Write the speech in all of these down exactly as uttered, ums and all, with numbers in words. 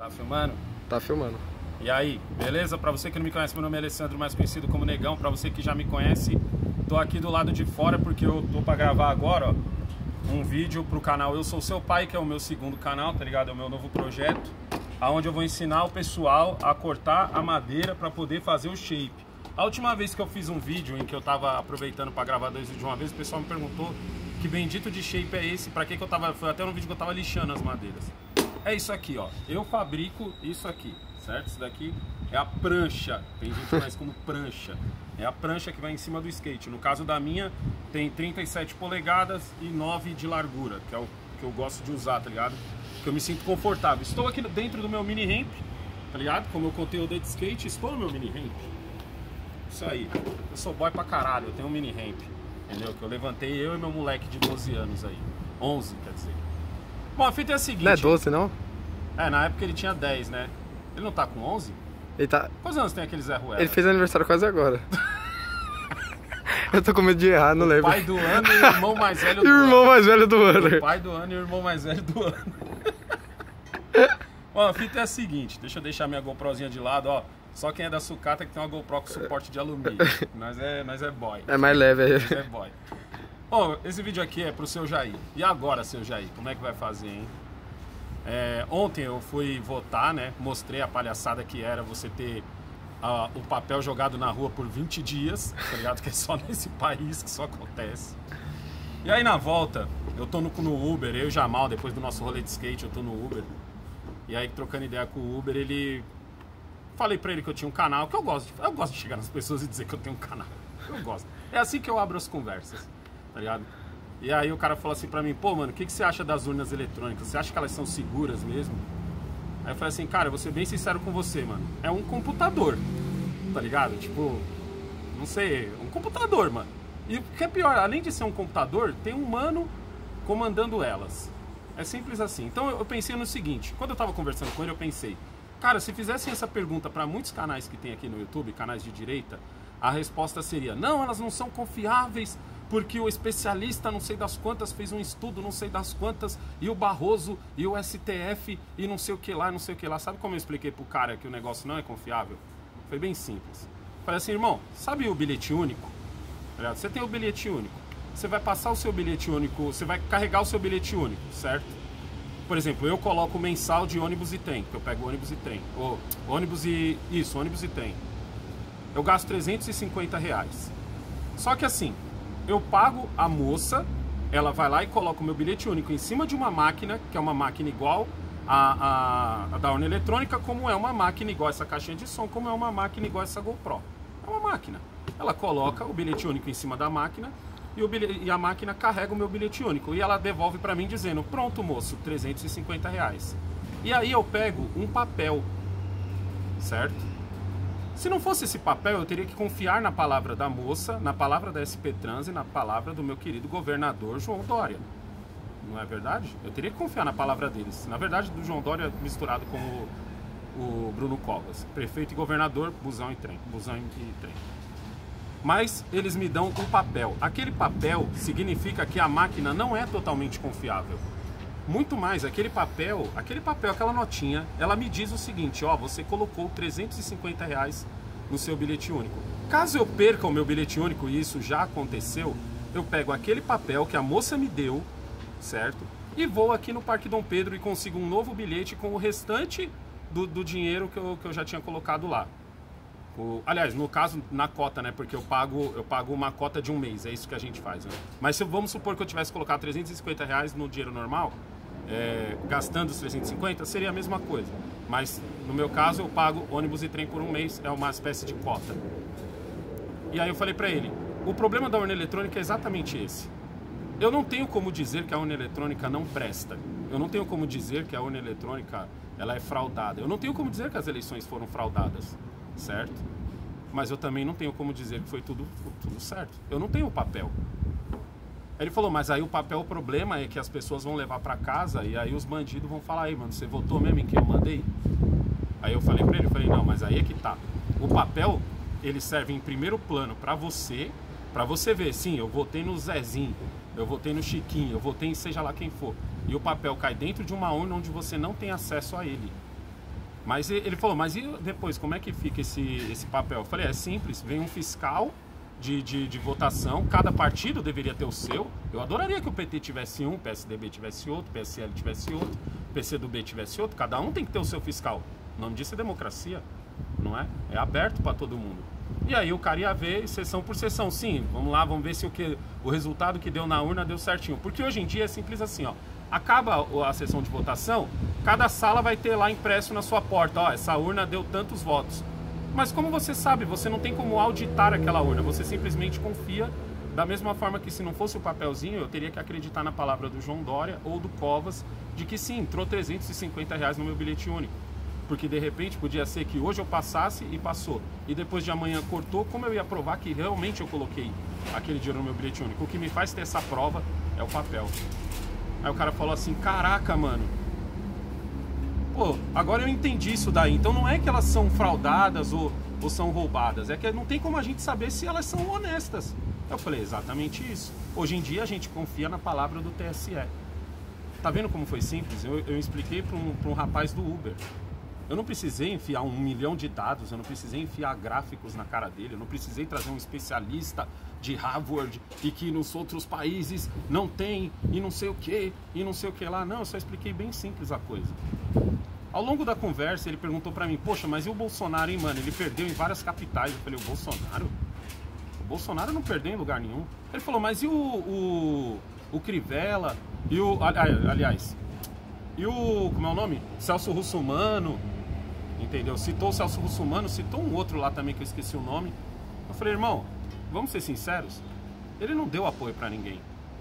Tá filmando? Tá filmando. E aí, beleza? Pra você que não me conhece, meu nome é Alessandro, mais conhecido como Negão. Pra você que já me conhece, tô aqui do lado de fora porque eu tô pra gravar agora, ó, um vídeo pro canal Eu Sou Seu Pai, que é o meu segundo canal, tá ligado? É o meu novo projeto, onde eu vou ensinar o pessoal a cortar a madeira pra poder fazer o shape. A última vez que eu fiz um vídeo em que eu tava aproveitando pra gravar dois vídeos de uma vez, o pessoal me perguntou que bendito de shape é esse, pra que que eu tava... Foi até no vídeo que eu tava lixando as madeiras. É isso aqui, ó. Eu fabrico isso aqui, certo? Isso daqui é a prancha. Tem gente que faz como prancha. É a prancha que vai em cima do skate. No caso da minha, tem trinta e sete polegadas e nove de largura, que é o que eu gosto de usar, tá ligado? Que eu me sinto confortável. Estou aqui dentro do meu mini ramp, tá ligado? Como eu contei o de skate, estou no meu mini ramp. Isso aí. Eu sou boy pra caralho, eu tenho um mini ramp. Entendeu? Que eu levantei eu e meu moleque de doze anos aí. onze, quer dizer. Bom, a fita é a seguinte... Não é doze, não? É, na época ele tinha dez, né? Ele não tá com onze? Ele tá... Quantos anos tem aquele Zé Ruela? Ele fez aniversário quase agora. Eu tô com medo de errar, não o lembro. Pai do ano e o irmão mais velho do e o ano. irmão mais velho do ano. O pai do ano e o irmão mais velho do ano. Bom, a fita é a seguinte, deixa eu deixar minha GoProzinha de lado, ó. Só quem é da sucata que tem uma GoPro com suporte de alumínio. Nós é, nós é boy. É mais leve aí. Nós é boy. Bom, esse vídeo aqui é pro seu Jair. E agora, seu Jair, como é que vai fazer, hein? É, ontem eu fui votar, né? Mostrei a palhaçada que era você ter uh, o papel jogado na rua por vinte dias, tá ligado? Que é só nesse país que isso acontece. E aí na volta, eu tô no, no Uber, eu e Jamal, depois do nosso rolê de skate, eu tô no Uber. E aí trocando ideia com o Uber, ele... Falei pra ele que eu tinha um canal, que eu gosto de, eu gosto de chegar nas pessoas e dizer que eu tenho um canal. Eu gosto. É assim que eu abro as conversas, tá ligado? E aí o cara falou assim pra mim, pô, mano, o que, que você acha das urnas eletrônicas? Você acha que elas são seguras mesmo? Aí eu falei assim, cara, eu vou ser bem sincero com você, mano. É um computador, tá ligado? Tipo, não sei, um computador, mano. E o que é pior, além de ser um computador, tem um humano comandando elas. É simples assim. Então eu pensei no seguinte, quando eu tava conversando com ele, eu pensei, cara, se fizessem essa pergunta para muitos canais que tem aqui no YouTube, canais de direita, a resposta seria, não, elas não são confiáveis, porque o especialista não sei das quantas fez um estudo não sei das quantas, e o Barroso, e o S T F, e não sei o que lá, não sei o que lá. Sabe como eu expliquei pro cara que o negócio não é confiável? Foi bem simples. Falei assim, irmão, sabe o bilhete único? Você tem o bilhete único. Você vai passar o seu bilhete único, você vai carregar o seu bilhete único, certo? Por exemplo, eu coloco mensal de ônibus e trem, que eu pego ônibus e trem. Ou ônibus e... Isso, ônibus e trem. Eu gasto trezentos e cinquenta reais. Só que assim, eu pago a moça, ela vai lá e coloca o meu bilhete único em cima de uma máquina, que é uma máquina igual a, a, a da urna eletrônica, como é uma máquina igual essa caixinha de som, como é uma máquina igual essa GoPro. É uma máquina. Ela coloca o bilhete único em cima da máquina, E, o bilhete, e a máquina carrega o meu bilhete único. E ela devolve pra mim dizendo, pronto moço, trezentos e cinquenta reais. E aí eu pego um papel, certo? Se não fosse esse papel, eu teria que confiar na palavra da moça, na palavra da S P Trans e na palavra do meu querido governador João Dória. Não é verdade? Eu teria que confiar na palavra deles. Na verdade, do João Dória misturado com o, o Bruno Covas. Prefeito e governador, busão e trem. Busão e trem. Mas eles me dão um papel. Aquele papel significa que a máquina não é totalmente confiável. Muito mais, aquele papel, aquele papel, aquela notinha, ela me diz o seguinte, ó, você colocou trezentos e cinquenta reais no seu bilhete único. Caso eu perca o meu bilhete único, e isso já aconteceu, eu pego aquele papel que a moça me deu, certo? E vou aqui no Parque Dom Pedro e consigo um novo bilhete com o restante do, do dinheiro que eu, que eu já tinha colocado lá. O, aliás, no caso, na cota, né? Porque eu pago, eu pago uma cota de um mês, é isso que a gente faz, né? Mas se vamos supor que eu tivesse colocado trezentos e cinquenta reais no dinheiro normal, é, gastando os trezentos e cinquenta, seria a mesma coisa. Mas no meu caso, eu pago ônibus e trem por um mês, é uma espécie de cota. E aí eu falei pra ele, o problema da urna eletrônica é exatamente esse. Eu não tenho como dizer que a urna eletrônica não presta. Eu não tenho como dizer que a urna eletrônica ela é fraudada. Eu não tenho como dizer que as eleições foram fraudadas. Certo? Mas eu também não tenho como dizer que foi tudo, tudo certo. Eu não tenho o papel. Ele falou, mas aí o papel, o problema é que as pessoas vão levar pra casa e aí os bandidos vão falar, aí, mano, você votou mesmo em quem eu mandei? Aí eu falei pra ele, eu falei, não, mas aí é que tá. O papel, ele serve em primeiro plano pra você, pra você ver, sim, eu votei no Zezinho, eu votei no Chiquinho, eu votei em seja lá quem for. E o papel cai dentro de uma urna onde você não tem acesso a ele. Mas ele falou, mas e depois, como é que fica esse, esse papel? Eu falei, é simples, vem um fiscal de, de, de votação, cada partido deveria ter o seu. Eu adoraria que o P T tivesse um, o P S D B tivesse outro, o P S L tivesse outro, o P C do B tivesse outro, cada um tem que ter o seu fiscal. O nome disso é democracia, não é? É aberto para todo mundo. E aí o cara ia ver sessão por sessão, sim, vamos lá, vamos ver se o, que, o resultado que deu na urna deu certinho. Porque hoje em dia é simples assim, ó. Acaba a sessão de votação, cada sala vai ter lá impresso na sua porta, ó, essa urna deu tantos votos. Mas como você sabe, você não tem como auditar aquela urna, você simplesmente confia, da mesma forma que se não fosse o papelzinho, eu teria que acreditar na palavra do João Dória ou do Covas, de que sim, entrou trezentos e cinquenta reais no meu bilhete único. Porque de repente podia ser que hoje eu passasse e passou, e depois de amanhã cortou, como eu ia provar que realmente eu coloquei aquele dinheiro no meu bilhete único? O que me faz ter essa prova é o papel. Aí o cara falou assim, caraca, mano, pô, agora eu entendi isso daí. Então não é que elas são fraudadas ou, ou são roubadas, é que não tem como a gente saber se elas são honestas. Eu falei, exatamente isso. Hoje em dia a gente confia na palavra do T S E. Tá vendo como foi simples? Eu, eu expliquei para um, para um rapaz do Uber. Eu não precisei enfiar um milhão de dados, eu não precisei enfiar gráficos na cara dele, eu não precisei trazer um especialista de Harvard e que nos outros países não tem e não sei o que, e não sei o que lá. Não, eu só expliquei bem simples a coisa. Ao longo da conversa ele perguntou pra mim, poxa, mas e o Bolsonaro, hein, mano? Ele perdeu em várias capitais. Eu falei, o Bolsonaro? O Bolsonaro não perdeu em lugar nenhum. Ele falou, mas e o, o, o Crivella? E o, aliás, e o, como é o nome? Celso Russomano, entendeu? Citou o Celso Russomano, citou um outro lá também que eu esqueci o nome. Eu falei, irmão, vamos ser sinceros, ele não deu apoio pra ninguém.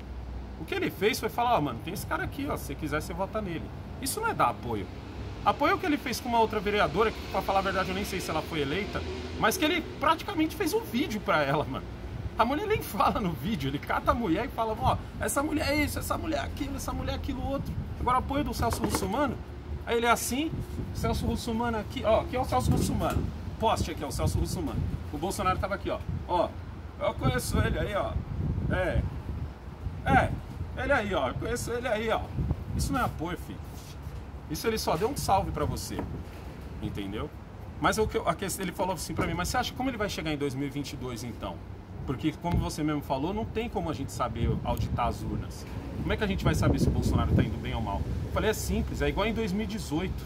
O que ele fez foi falar, ó, mano, tem esse cara aqui, ó, se você quiser você vota nele. Isso não é dar apoio. Apoio que ele fez com uma outra vereadora, que pra falar a verdade eu nem sei se ela foi eleita, mas que ele praticamente fez um vídeo pra ela, mano. A mulher nem fala no vídeo, ele cata a mulher e fala, ó, essa mulher é isso, essa mulher é aquilo, essa mulher é aquilo outro. Agora apoio do Celso Russomano, aí ele é assim, Celso Russomano aqui, ó, aqui é o Celso Russomano. Poste aqui, ó, o Celso Russomano. O Bolsonaro tava aqui, ó, ó. Eu conheço ele aí, ó. É. É. Ele aí, ó. Eu conheço ele aí, ó. Isso não é apoio, filho. Isso ele só deu um salve pra você. Entendeu? Mas o que eu, a questão, ele falou assim pra mim, mas você acha como ele vai chegar em dois mil e vinte e dois então? Porque, como você mesmo falou, não tem como a gente saber auditar as urnas. Como é que a gente vai saber se o Bolsonaro tá indo bem ou mal? Eu falei, é simples, é igual em dois mil e dezoito.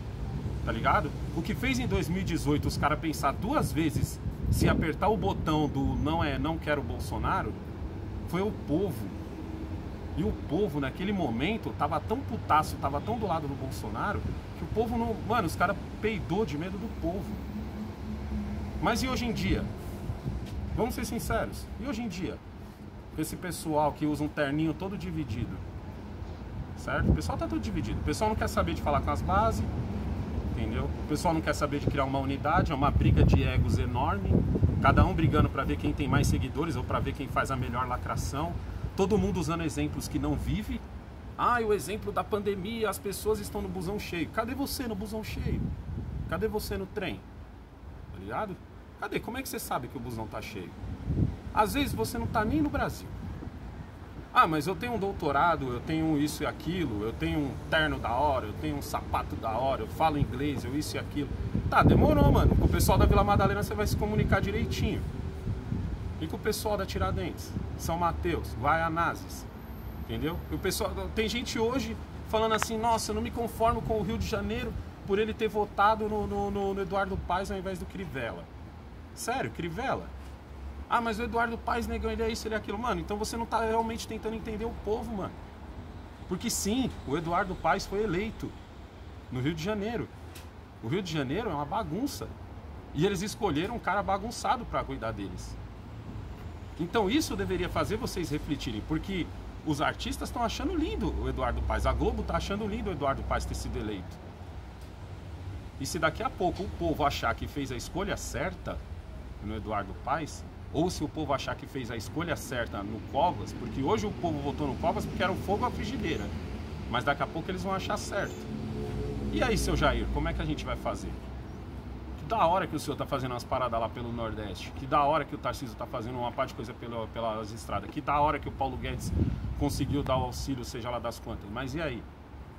Tá ligado? O que fez em dois mil e dezoito os caras pensar duas vezes se apertar o botão do não é, não quero Bolsonaro, foi o povo. E o povo, naquele momento, tava tão putaço, tava tão do lado do Bolsonaro, que o povo não... Mano, os caras peidou de medo do povo. Mas e hoje em dia? Vamos ser sinceros. E hoje em dia? Esse pessoal que usa um terninho todo dividido. Certo? O pessoal tá todo dividido. O pessoal não quer saber de falar com as bases. Entendeu? O pessoal não quer saber de criar uma unidade, é uma briga de egos enorme, cada um brigando para ver quem tem mais seguidores ou para ver quem faz a melhor lacração, todo mundo usando exemplos que não vive. Ah, o exemplo da pandemia, as pessoas estão no busão cheio. Cadê você no busão cheio? Cadê você no trem? Tá ligado? Cadê? Como é que você sabe que o busão tá cheio? Às vezes você não tá nem no Brasil. Ah, mas eu tenho um doutorado, eu tenho isso e aquilo, eu tenho um terno da hora, eu tenho um sapato da hora, eu falo inglês, eu isso e aquilo. Tá, demorou, mano. Com o pessoal da Vila Madalena você vai se comunicar direitinho. E com o pessoal da Tiradentes, São Mateus, Guaianazes, entendeu? E o pessoal, tem gente hoje falando assim, nossa, eu não me conformo com o Rio de Janeiro por ele ter votado no, no, no Eduardo Paes ao invés do Crivella. Sério, Crivella? Ah, mas o Eduardo Paes, negão, ele é isso, ele é aquilo. Mano, então você não tá realmente tentando entender o povo, mano. Porque sim, o Eduardo Paes foi eleito no Rio de Janeiro. O Rio de Janeiro é uma bagunça. E eles escolheram um cara bagunçado para cuidar deles. Então isso deveria fazer vocês refletirem, porque os artistas estão achando lindo o Eduardo Paes. A Globo tá achando lindo o Eduardo Paes ter sido eleito. E se daqui a pouco o povo achar que fez a escolha certa no Eduardo Paes, ou se o povo achar que fez a escolha certa no Covas, porque hoje o povo votou no Covas porque era um fogo à frigideira, mas daqui a pouco eles vão achar certo. E aí, seu Jair, como é que a gente vai fazer? Que da hora que o senhor tá fazendo umas paradas lá pelo Nordeste, que da hora que o Tarcísio tá fazendo uma parte de coisa pela, pelas estradas, que da hora que o Paulo Guedes conseguiu dar o auxílio, seja lá das quantas, mas e aí?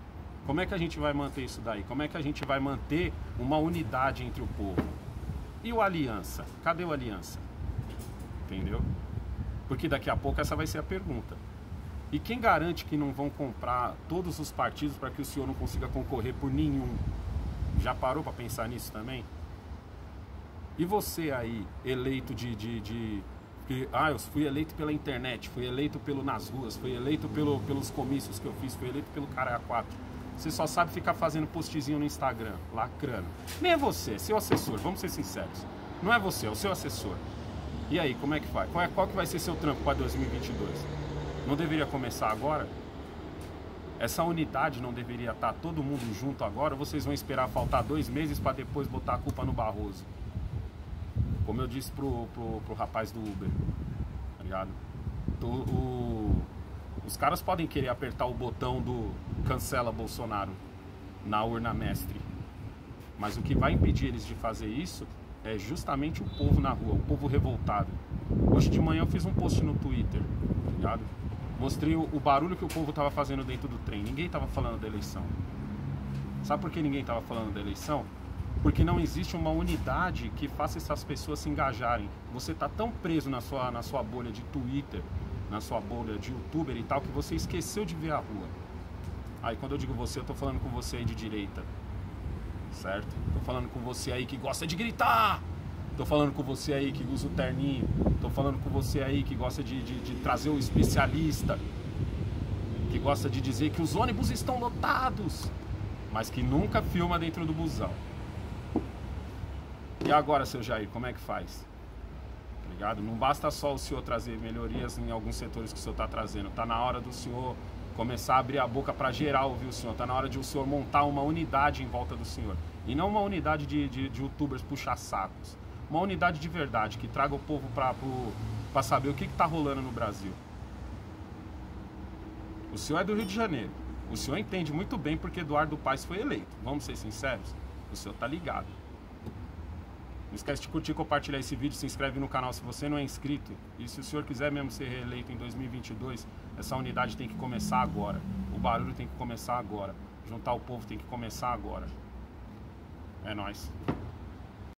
Como é que a gente vai manter isso daí? Como é que a gente vai manter uma unidade entre o povo? E o Aliança? Cadê o Aliança? Entendeu? Porque daqui a pouco essa vai ser a pergunta. E quem garante que não vão comprar todos os partidos para que o senhor não consiga concorrer por nenhum? Já parou para pensar nisso também? E você aí, eleito de... de, de que, ah, eu fui eleito pela internet, fui eleito pelo nas ruas, fui eleito pelo, pelos comícios que eu fiz, fui eleito pelo Caralho a quatro. Você só sabe ficar fazendo postzinho no Instagram, lacrando. Nem é você, é seu assessor, vamos ser sinceros. Não é você, é o seu assessor. E aí, como é que vai? Qual, é, qual que vai ser seu trampo para dois mil e vinte e dois? Não deveria começar agora? Essa unidade não deveria estar todo mundo junto agora? Ou vocês vão esperar faltar dois meses para depois botar a culpa no Barroso? Como eu disse pro, pro, pro rapaz do Uber, tá ligado? O, o, os caras podem querer apertar o botão do cancela Bolsonaro na urna mestre. Mas o que vai impedir eles de fazer isso é justamente o povo na rua, o povo revoltado. Hoje de manhã eu fiz um post no Twitter, tá ligado? Mostrei o, o barulho que o povo tava fazendo dentro do trem. Ninguém tava falando da eleição. Sabe por que ninguém tava falando da eleição? Porque não existe uma unidade que faça essas pessoas se engajarem. Você tá tão preso na sua, na sua bolha de Twitter, na sua bolha de youtuber e tal, que você esqueceu de ver a rua. Aí quando eu digo você, eu tô falando com você aí de direita. Certo? Tô falando com você aí que gosta de gritar. Tô falando com você aí que usa o terninho. Tô falando com você aí que gosta de, de, de trazer o especialista. Que gosta de dizer que os ônibus estão lotados, mas que nunca filma dentro do busão. E agora, seu Jair, como é que faz? Tá ligado? Não basta só o senhor trazer melhorias em alguns setores que o senhor tá trazendo. Tá na hora do senhor começar a abrir a boca para geral ouvir o senhor. Tá na hora de o senhor montar uma unidade em volta do senhor. E não uma unidade de, de, de youtubers puxa-sacos. Uma unidade de verdade, que traga o povo pra, pro, pra saber o que que tá rolando no Brasil. O senhor é do Rio de Janeiro. O senhor entende muito bem porque Eduardo Paes foi eleito. Vamos ser sinceros? O senhor tá ligado. Não esquece de curtir, compartilhar esse vídeo, se inscreve no canal se você não é inscrito. E se o senhor quiser mesmo ser reeleito em dois mil e vinte e dois, essa unidade tem que começar agora. O barulho tem que começar agora. Juntar o povo tem que começar agora. É nóis.